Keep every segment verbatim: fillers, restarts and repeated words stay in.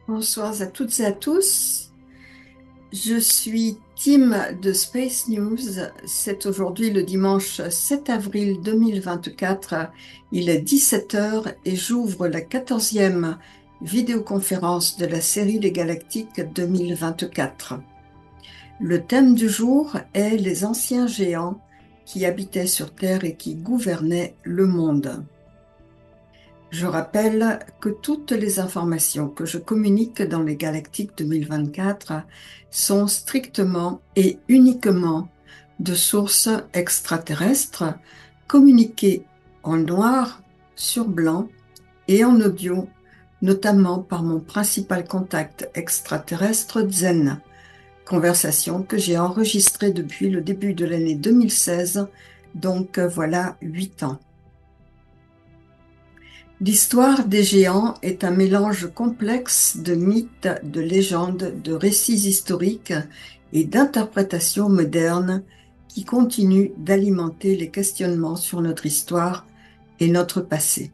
Bonsoir à toutes et à tous. Je suis Tim de Space News. C'est aujourd'hui le dimanche sept avril deux mille vingt-quatre. Il est dix-sept heures et j'ouvre la quatorzième vidéoconférence de la série Les Galactiques deux mille vingt-quatre. Le thème du jour est les anciens géants qui habitaient sur Terre et qui gouvernaient le monde. Je rappelle que toutes les informations que je communique dans les Galactiques deux mille vingt-quatre sont strictement et uniquement de sources extraterrestres, communiquées en noir sur blanc et en audio, notamment par mon principal contact extraterrestre Zen, conversation que j'ai enregistrée depuis le début de l'année deux mille seize, donc voilà huit ans. L'histoire des géants est un mélange complexe de mythes, de légendes, de récits historiques et d'interprétations modernes qui continuent d'alimenter les questionnements sur notre histoire et notre passé.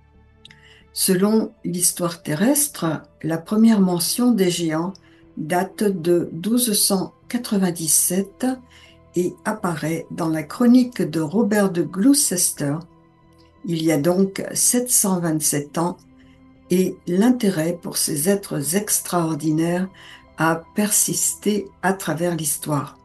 Selon l'histoire terrestre, la première mention des géants date de douze cent quatre-vingt-dix-sept et apparaît dans la chronique de Robert de Gloucester. Il y a donc sept cent vingt-sept ans, et l'intérêt pour ces êtres extraordinaires a persisté à travers l'histoire.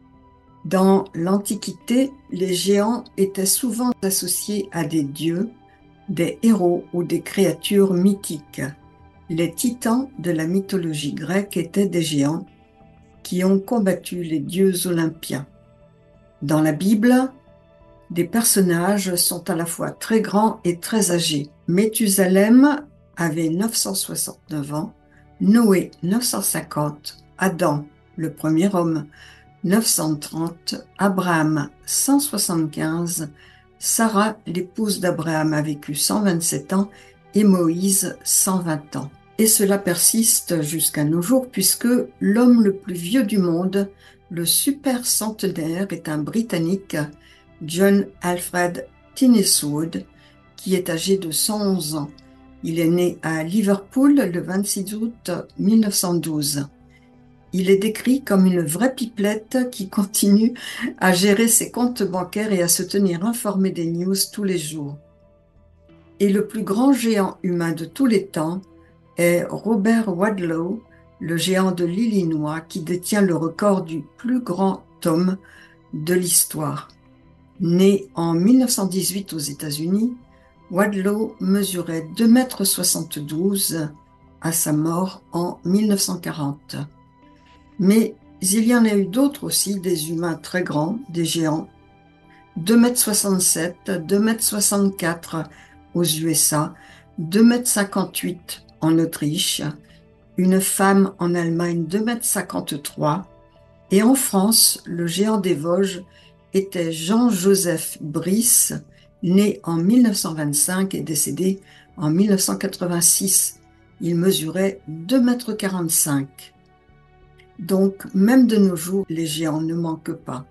Dans l'Antiquité, les géants étaient souvent associés à des dieux, des héros ou des créatures mythiques. Les titans de la mythologie grecque étaient des géants qui ont combattu les dieux olympiens. Dans la Bible, des personnages sont à la fois très grands et très âgés. Méthusalem avait neuf cent soixante-neuf ans, Noé neuf cent cinquante, Adam, le premier homme, neuf cent trente, Abraham cent soixante-quinze, Sarah, l'épouse d'Abraham, a vécu cent vingt-sept ans et Moïse cent vingt ans. Et cela persiste jusqu'à nos jours puisque l'homme le plus vieux du monde, le super centenaire, est un Britannique, John Alfred Tinniswood, qui est âgé de cent onze ans. Il est né à Liverpool le vingt-six août mille neuf cent douze. Il est décrit comme une vraie pipelette qui continue à gérer ses comptes bancaires et à se tenir informé des news tous les jours. Et le plus grand géant humain de tous les temps est Robert Wadlow, le géant de l'Illinois, qui détient le record du plus grand homme de l'histoire. Né en mille neuf cent dix-huit aux États-Unis, Wadlow mesurait deux mètres soixante-douze à sa mort en mille neuf cent quarante. Mais il y en a eu d'autres aussi, des humains très grands, des géants. deux mètres soixante-sept, deux mètres soixante-quatre aux U S A, deux mètres cinquante-huit en Autriche, une femme en Allemagne, deux mètres cinquante-trois, et en France, le géant des Vosges était Jean-Joseph Brice, né en mille neuf cent vingt-cinq et décédé en mille neuf cent quatre-vingt-six. Il mesurait deux mètres quarante-cinq. Donc, même de nos jours, les géants ne manquent pas.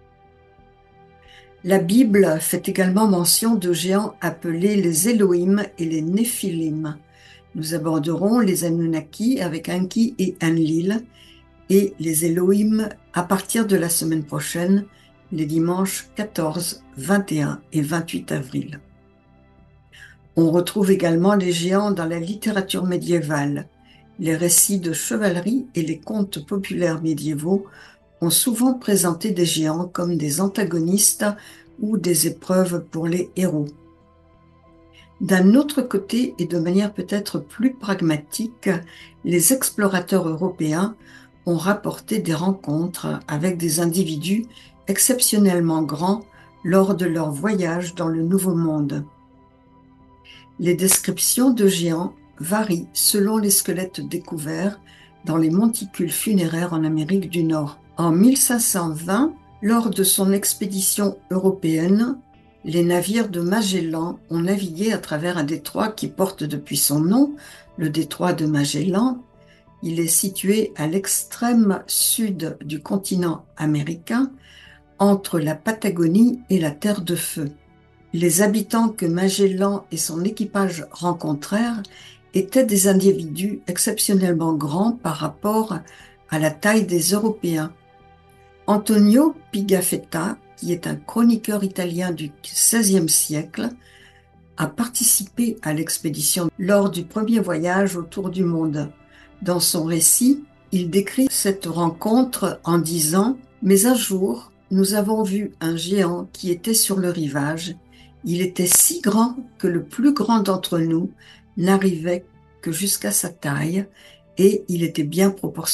La Bible fait également mention de géants appelés les Elohim et les Néphilim. Nous aborderons les Anunnaki avec Enki et Enlil et les Elohim à partir de la semaine prochaine, les dimanches quatorze, vingt et un et vingt-huit avril. On retrouve également les géants dans la littérature médiévale. Les récits de chevalerie et les contes populaires médiévaux ont souvent présenté des géants comme des antagonistes ou des épreuves pour les héros. D'un autre côté, et de manière peut-être plus pragmatique, les explorateurs européens ont rapporté des rencontres avec des individus exceptionnellement grands lors de leur voyage dans le Nouveau Monde. Les descriptions de géants varient selon les squelettes découverts dans les monticules funéraires en Amérique du Nord. En mille cinq cent vingt, lors de son expédition européenne, les navires de Magellan ont navigué à travers un détroit qui porte depuis son nom, le détroit de Magellan. Il est situé à l'extrême sud du continent américain, entre la Patagonie et la Terre de Feu. Les habitants que Magellan et son équipage rencontrèrent étaient des individus exceptionnellement grands par rapport à la taille des Européens. Antonio Pigafetta, qui est un chroniqueur italien du seizième siècle, a participé à l'expédition lors du premier voyage autour du monde. Dans son récit, il décrit cette rencontre en disant « Mais un jour, nous avons vu un géant qui était sur le rivage. Il était si grand que le plus grand d'entre nous n'arrivait que jusqu'à sa taille et il était bien proportionné. »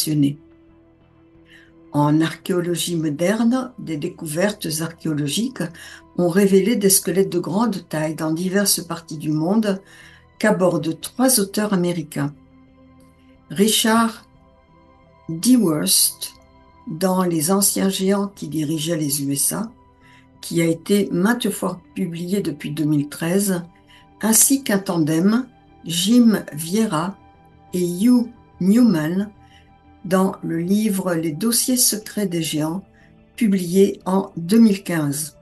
En archéologie moderne, des découvertes archéologiques ont révélé des squelettes de grande taille dans diverses parties du monde qu'abordent trois auteurs américains. Richard Dewhurst, dans Les anciens géants qui dirigeaient les U S A, qui a été maintes fois publié depuis deux mille treize, ainsi qu'un tandem, Jim Vieira et Hugh Newman, dans le livre Les dossiers secrets des géants, publié en deux mille quinze.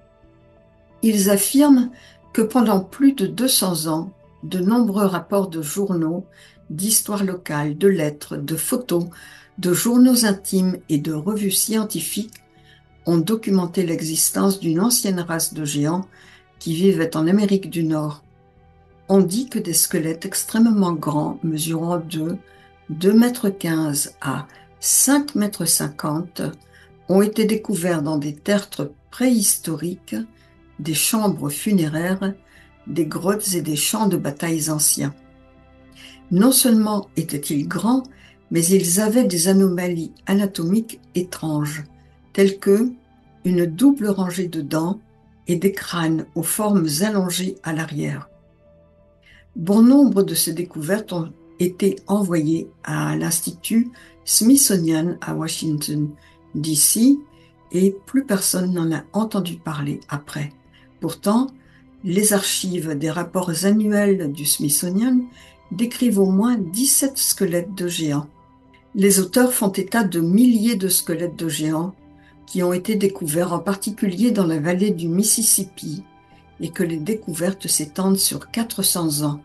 Ils affirment que pendant plus de deux cents ans, de nombreux rapports de journaux, d'histoires locales, de lettres, de photos, de journaux intimes et de revues scientifiques ont documenté l'existence d'une ancienne race de géants qui vivaient en Amérique du Nord. On dit que des squelettes extrêmement grands, mesurant de deux mètres quinze à cinq mètres cinquante, ont été découverts dans des tertres préhistoriques, des chambres funéraires, des grottes et des champs de batailles anciens. Non seulement étaient-ils grands, mais ils avaient des anomalies anatomiques étranges, telles que une double rangée de dents et des crânes aux formes allongées à l'arrière. Bon nombre de ces découvertes ont été envoyées à l'Institut Smithsonian à Washington, D C, et plus personne n'en a entendu parler après. Pourtant, les archives des rapports annuels du Smithsonian décrivent au moins dix-sept squelettes de géants. Les auteurs font état de milliers de squelettes de géants qui ont été découverts en particulier dans la vallée du Mississippi et que les découvertes s'étendent sur quatre cents ans.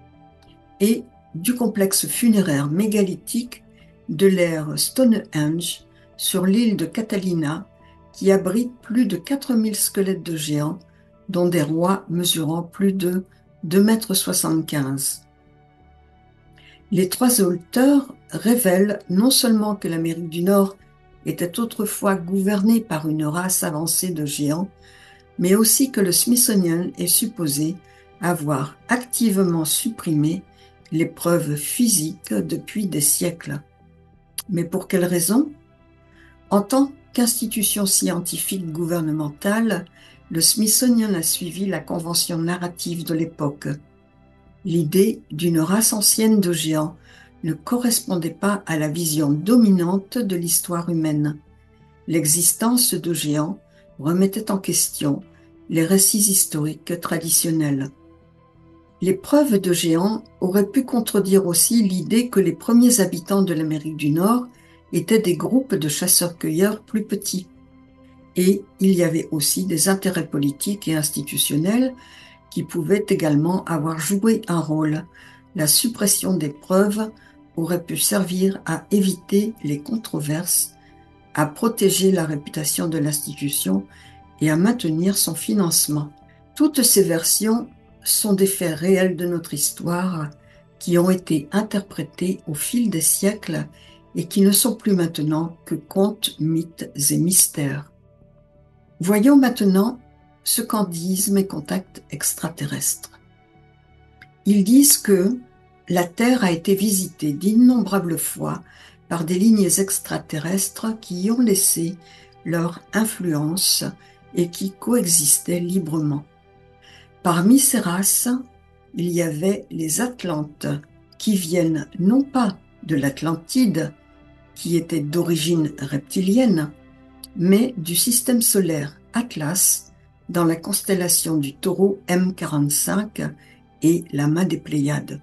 Et du complexe funéraire mégalithique de l'ère Stonehenge sur l'île de Catalina qui abrite plus de quatre mille squelettes de géants dont des rois mesurant plus de deux mètres soixante-quinze. Les trois auteurs révèlent non seulement que l'Amérique du Nord était autrefois gouvernée par une race avancée de géants, mais aussi que le Smithsonian est supposé avoir activement supprimé les preuves physiques depuis des siècles. Mais pour quelle raison? En tant qu'institution scientifique gouvernementale, le Smithsonian a suivi la convention narrative de l'époque. L'idée d'une race ancienne de géants ne correspondait pas à la vision dominante de l'histoire humaine. L'existence de géants remettait en question les récits historiques traditionnels. Les preuves de géants auraient pu contredire aussi l'idée que les premiers habitants de l'Amérique du Nord étaient des groupes de chasseurs-cueilleurs plus petits. Et il y avait aussi des intérêts politiques et institutionnels qui pouvaient également avoir joué un rôle. La suppression des preuves aurait pu servir à éviter les controverses, à protéger la réputation de l'institution et à maintenir son financement. Toutes ces versions sont des faits réels de notre histoire qui ont été interprétés au fil des siècles et qui ne sont plus maintenant que contes, mythes et mystères. Voyons maintenant ce qu'en disent mes contacts extraterrestres. Ils disent que la Terre a été visitée d'innombrables fois par des lignes extraterrestres qui y ont laissé leur influence et qui coexistaient librement. Parmi ces races, il y avait les Atlantes, qui viennent non pas de l'Atlantide, qui était d'origine reptilienne, mais du système solaire Atlas, dans la constellation du Taureau M quarante-cinq et la main des Pléiades.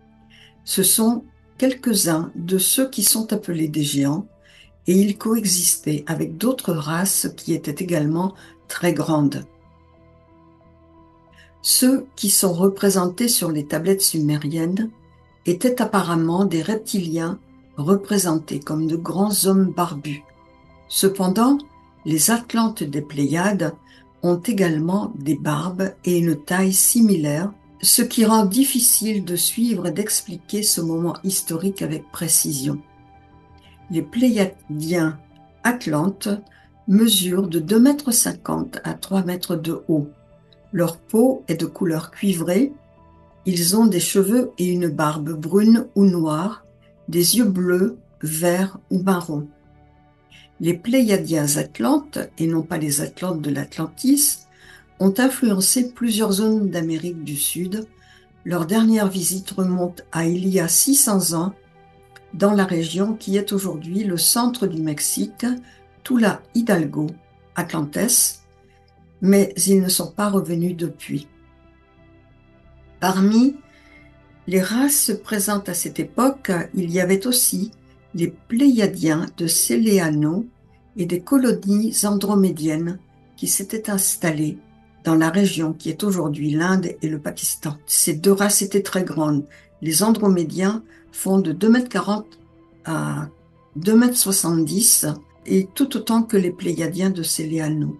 Ce sont quelques-uns de ceux qui sont appelés des géants, et ils coexistaient avec d'autres races qui étaient également très grandes. Ceux qui sont représentés sur les tablettes sumériennes étaient apparemment des reptiliens représentés comme de grands hommes barbus. Cependant, les Atlantes des Pléiades ont également des barbes et une taille similaire, ce qui rend difficile de suivre et d'expliquer ce moment historique avec précision. Les Pléiadiens Atlantes mesurent de deux mètres cinquante à trois mètres de haut. Leur peau est de couleur cuivrée. Ils ont des cheveux et une barbe brune ou noire, des yeux bleus, verts ou marrons. Les Pléiadiens Atlantes, et non pas les Atlantes de l'Atlantis, ont influencé plusieurs zones d'Amérique du Sud. Leur dernière visite remonte à il y a six cents ans dans la région qui est aujourd'hui le centre du Mexique, Tula Hidalgo, Atlantes, mais ils ne sont pas revenus depuis. Parmi les races présentes à cette époque, il y avait aussi les Pléiadiens de Céléano et des colonies andromédiennes qui s'étaient installées dans la région qui est aujourd'hui l'Inde et le Pakistan. Ces deux races étaient très grandes. Les Andromédiens font de deux mètres quarante à deux mètres soixante-dix et tout autant que les Pléiadiens de Céléano.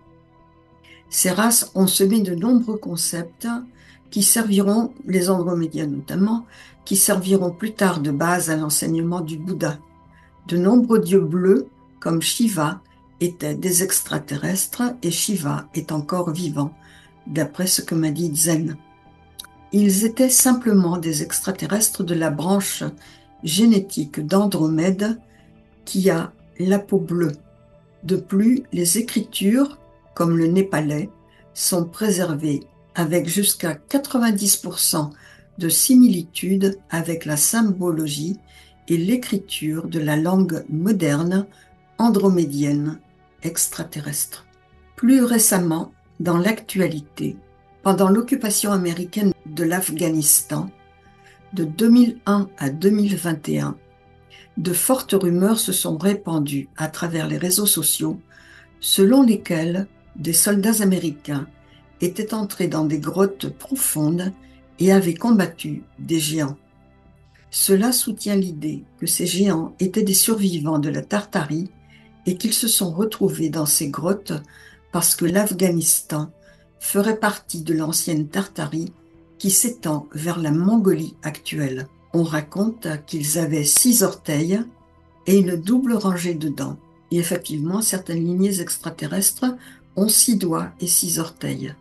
Ces races ont semé de nombreux concepts qui serviront, les Andromédiens notamment, qui serviront plus tard de base à l'enseignement du Bouddha. De nombreux dieux bleus, comme Shiva, étaient des extraterrestres et Shiva est encore vivant, d'après ce que m'a dit Zen. Ils étaient simplement des extraterrestres de la branche génétique d'Andromède qui a la peau bleue. De plus, les écritures, comme le népalais, sont préservées avec jusqu'à quatre-vingt-dix pour cent de similitude avec la symbologie et l'écriture de la langue moderne andromédienne extraterrestre. Plus récemment, dans l'actualité, pendant l'occupation américaine de l'Afghanistan, de deux mille un à deux mille vingt et un, de fortes rumeurs se sont répandues à travers les réseaux sociaux, selon lesquelles des soldats américains étaient entrés dans des grottes profondes et avaient combattu des géants. Cela soutient l'idée que ces géants étaient des survivants de la Tartarie et qu'ils se sont retrouvés dans ces grottes parce que l'Afghanistan ferait partie de l'ancienne Tartarie qui s'étend vers la Mongolie actuelle. On raconte qu'ils avaient six orteils et une double rangée de dents. Et effectivement, certaines lignées extraterrestres ont six doigts et six orteils.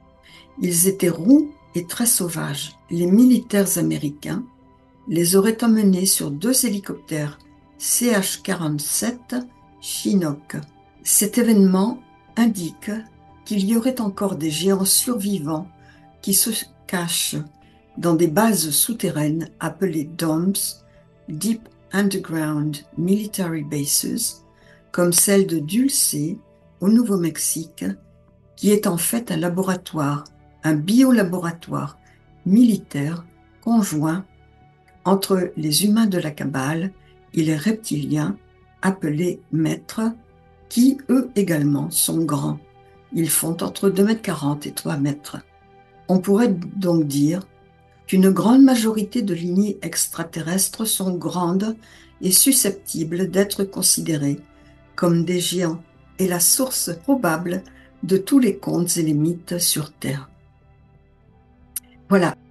Ils étaient roux et très sauvages. Les militaires américains les auraient emmenés sur deux hélicoptères C H quarante-sept Chinook. Cet événement indique qu'il y aurait encore des géants survivants qui se cachent dans des bases souterraines appelées D O M S, Deep Underground Military Bases, comme celle de Dulce au Nouveau-Mexique, qui est en fait un laboratoire, un biolaboratoire militaire conjoint entre les humains de la Kabbale et les reptiliens appelés maîtres, qui eux également sont grands. Ils font entre deux mètres quarante et trois mètres. On pourrait donc dire qu'une grande majorité de lignées extraterrestres sont grandes et susceptibles d'être considérées comme des géants et la source probable de tous les contes et les mythes sur Terre. Voilà.